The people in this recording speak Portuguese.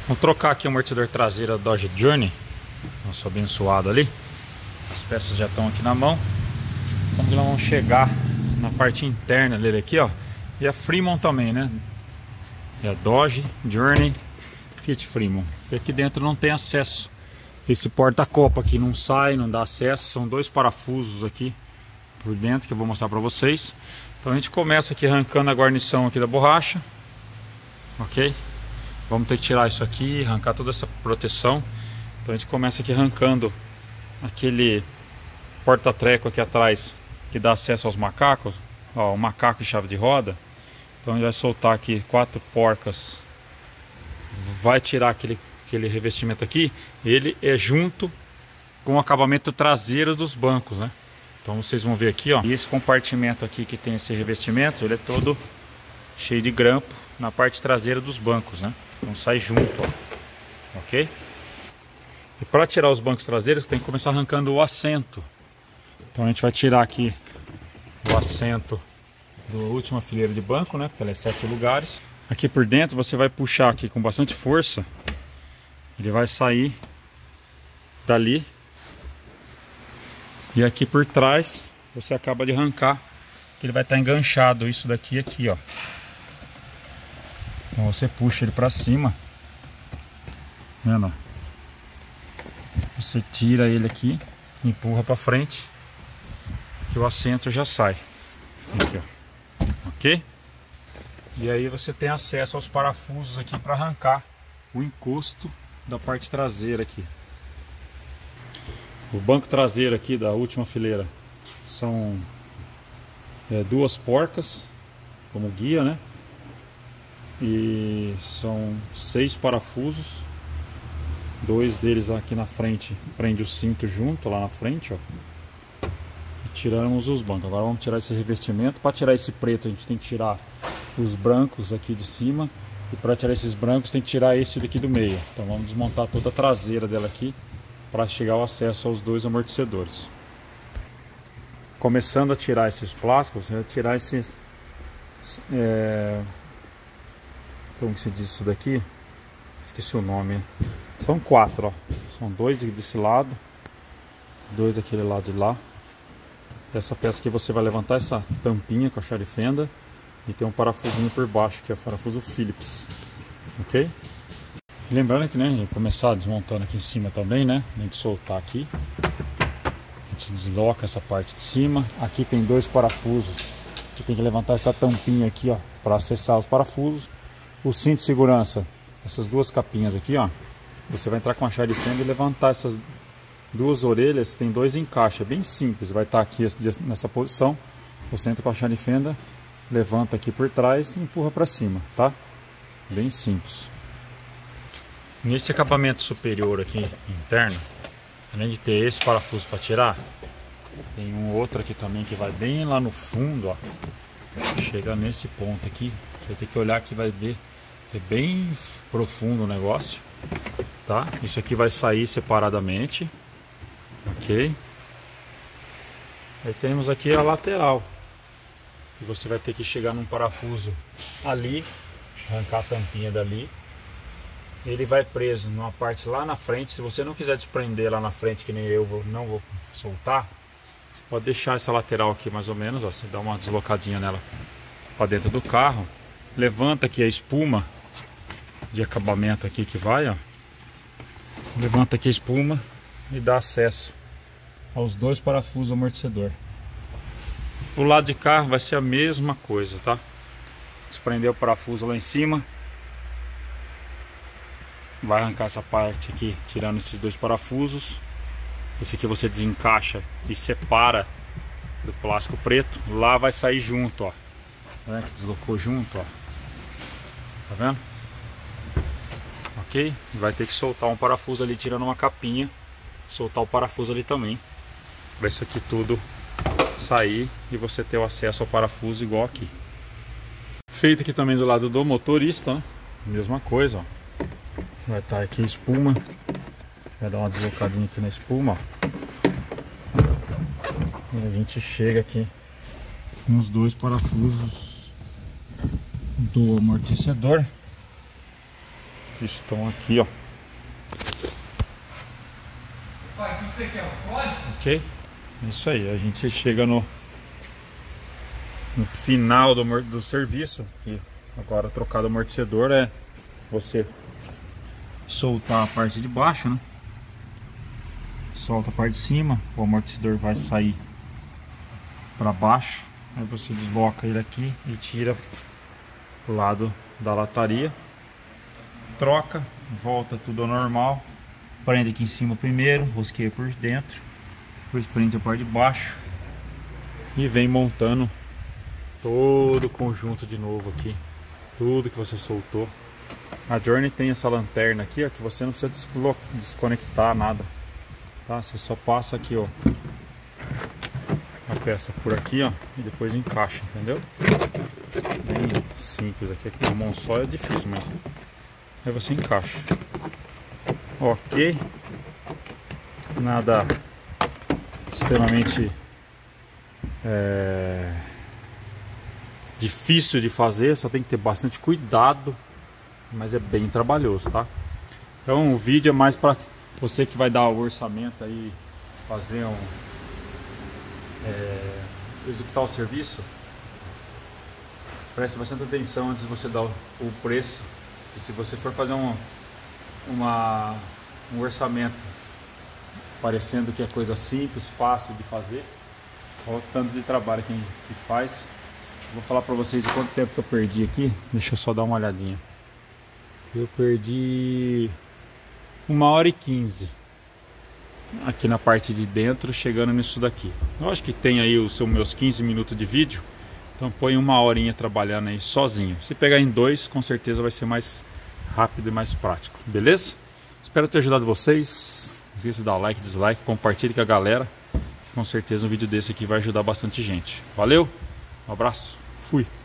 Vamos trocar aqui o amortecedor traseiro da Dodge Journey, nosso abençoado ali. As peças já estão aqui na mão. Então nós vamos chegar na parte interna dele aqui, ó. E a Fremont também, né? É a Dodge Journey Fiat Fremont. E aqui dentro não tem acesso. Esse porta-copa aqui não sai, não dá acesso. São dois parafusos aqui por dentro que eu vou mostrar para vocês. Então a gente começa aqui arrancando a guarnição aqui da borracha. Ok? Vamos ter que tirar isso aqui, arrancar toda essa proteção. Então a gente começa aqui arrancando aquele porta-treco aqui atrás que dá acesso aos macacos. Ó, o macaco e chave de roda. Então a gente vai soltar aqui 4 porcas. Vai tirar aquele revestimento aqui. Ele é junto com o acabamento traseiro dos bancos, né? Então vocês vão ver aqui, ó. E esse compartimento aqui que tem esse revestimento, ele é todo cheio de grampo na parte traseira dos bancos, né? Então sai junto, ó. Ok? E para tirar os bancos traseiros tem que começar arrancando o assento. Então a gente vai tirar aqui o assento da última fileira de banco, né? Porque ela é 7 lugares. Aqui por dentro você vai puxar aqui com bastante força. Ele vai sair dali. E aqui por trás você acaba de arrancar, que ele vai estar enganchado isso daqui e aqui, ó. Então você puxa ele para cima, vendo? Você tira ele aqui, empurra para frente, que o assento já sai. Aqui, ó. Ok? E aí você tem acesso aos parafusos aqui para arrancar o encosto da parte traseira aqui. O banco traseiro aqui da última fileira são 2 porcas como guia, né? E são 6 parafusos. 2 deles aqui na frente prende o cinto junto lá na frente, ó. E tiramos os bancos. Agora vamos tirar esse revestimento. Para tirar esse preto a gente tem que tirar os brancos aqui de cima. E para tirar esses brancos tem que tirar esse daqui do meio. Então vamos desmontar toda a traseira dela aqui para chegar ao acesso aos 2 amortecedores. Começando a tirar esses plásticos, você vai tirar esses... como que se diz isso daqui? Esqueci o nome. São 4, ó. São 2 desse lado, 2 daquele lado de lá. Essa peça aqui você vai levantar essa tampinha com a chave de fenda. E tem um parafusinho por baixo, que é o parafuso Phillips. Ok? Lembrando que, né, começar desmontando aqui em cima também, né? A gente soltar aqui. A gente desloca essa parte de cima. Aqui tem 2 parafusos. Você tem que levantar essa tampinha aqui, ó, para acessar os parafusos. O cinto de segurança, essas 2 capinhas aqui, ó. Você vai entrar com a chave de fenda e levantar essas 2 orelhas. Tem 2 encaixes, é bem simples. Vai estar aqui nessa posição. Você entra com a chave de fenda, levanta aqui por trás e empurra para cima, tá? Bem simples. Nesse acabamento superior aqui, interno, além de ter esse parafuso para tirar, tem um outro aqui também que vai bem lá no fundo, ó. Chega nesse ponto aqui, você vai ter que olhar que vai ver que é bem profundo o negócio, tá? Isso aqui vai sair separadamente, ok? Aí temos aqui a lateral, que você vai ter que chegar num parafuso ali, arrancar a tampinha dali. Ele vai preso numa parte lá na frente. Se você não quiser desprender lá na frente, que nem eu não vou soltar, você pode deixar essa lateral aqui mais ou menos, ó. Você dá uma deslocadinha nela para dentro do carro. Levanta aqui a espuma de acabamento aqui que vai, ó. Levanta aqui a espuma e dá acesso aos 2 parafusos amortecedor. O lado de cá vai ser a mesma coisa, tá? Desprender o parafuso lá em cima. Vai arrancar essa parte aqui, tirando esses 2 parafusos. Esse aqui você desencaixa e separa do plástico preto. Lá vai sair junto, ó. Tá vendo que deslocou junto, ó? Tá vendo? Ok? Vai ter que soltar um parafuso ali, tirando uma capinha. Soltar o parafuso ali também, para isso aqui tudo sair e você ter o acesso ao parafuso igual aqui. Feito aqui também do lado do motorista, né? Mesma coisa, ó. Vai estar aqui a espuma. Vai dar uma deslocadinha aqui na espuma, ó. E a gente chega aqui nos 2 parafusos do amortecedor. pistão aqui, ó. Pai, o que você quer? Pode? Ok? Isso aí, a gente chega no final do serviço. Que agora trocar o amortecedor é você soltar a parte de baixo, né? Solta a parte de cima, o amortecedor vai sair para baixo. Aí você desloca ele aqui e tira o lado da lataria, troca, volta tudo ao normal, prende aqui em cima primeiro, rosqueia por dentro, depois prende a parte de baixo e vem montando todo o conjunto de novo aqui, tudo que você soltou. A Journey tem essa lanterna aqui, ó, que você não precisa desconectar nada, tá? Você só passa aqui, ó, a peça por aqui, ó, e depois encaixa, entendeu? Bem simples aqui, com a mão só é difícil mesmo. Aí você encaixa. Ok. Nada extremamente difícil de fazer, só tem que ter bastante cuidado, mas é bem trabalhoso, tá? Então o vídeo é mais para você que vai dar o orçamento aí, fazer executar o serviço. Preste bastante atenção antes de você dar o preço. E se você for fazer um orçamento parecendo que é coisa simples, fácil de fazer, olha o tanto de trabalho que faz. Vou falar para vocês o quanto tempo que eu perdi aqui. Deixa eu só dar uma olhadinha. Eu perdi 1h15 aqui na parte de dentro, chegando nisso daqui. Eu acho que tem aí os meus 15 minutos de vídeo. Então põe 1 horinha trabalhando aí sozinho. Se pegar em 2, com certeza vai ser mais rápido e mais prático. Beleza? Espero ter ajudado vocês. Não esqueça de dar like, dislike, compartilhe com a galera. Com certeza um vídeo desse aqui vai ajudar bastante gente. Valeu, um abraço, fui!